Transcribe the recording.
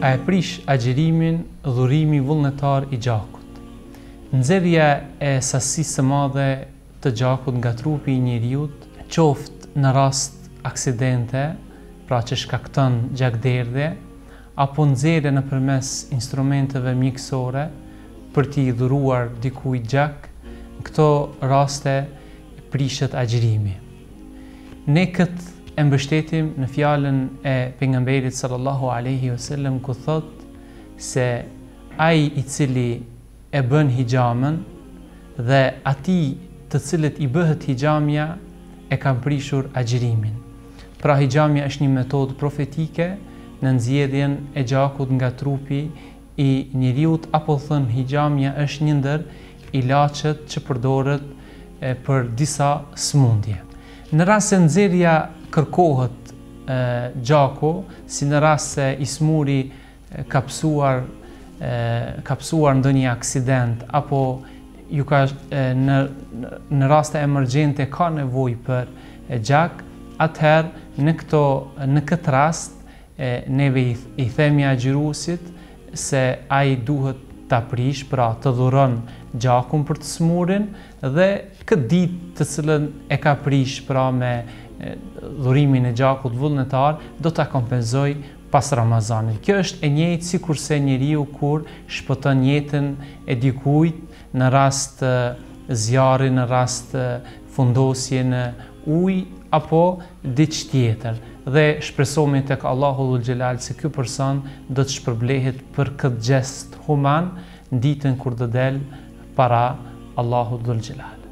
A e prish agjërimin dhurimi vullnetar i gjakut. Nxjerrja e sasisë së madhe të gjakut nga trupi i njeriut, qoftë në rast aksidente, pra që shkakton gjakderdhje, apo nxjerrja nëpërmes instrumenteve mjekësore për t'i dhuruar dikujt gjak, në këto raste prishet agjërimi. Ne këtë e mbështetim në fjalën e pejgamberit sallallahu alaihi wasallam ku thot se ai i cili e bën hijamën dhe atij të cilët i bëhet hijamja e kanë prishur agjërimin. Pra hijamja është një metodë profetike në nxjerrjen e gjakut nga trupi i njeriut, apo thënë hijamja është një ndër ilaçet që përdoret për disa smundje. Në rast se nxjerrja kërkohet gjaku, si në rast se i smuri ka psuar ndonjë aksident, apo ju ka në raste emergjente ka nevojë për gjak, atëherë në këtë rast neve i themi agjëruesit se ai duhet ta prish, pra të dhuron gjakun për të smurin, dhe këtë ditë të cilën e ka prish pra me dhurimin e gjakut vullnetar, do ta kompenzoj pas Ramazanit. Kjo është e njëjtë sikurse njeriu kur shpëton jetën e dikujt në rast zjarri, në rast fundosje në ujë apo diçka tjetër. Dhe shpresojmë tek Allahu dhul xhelal se ky person do të shpërblehet për këtë gjest human në ditën kur do del para Allahu dhul xhelal.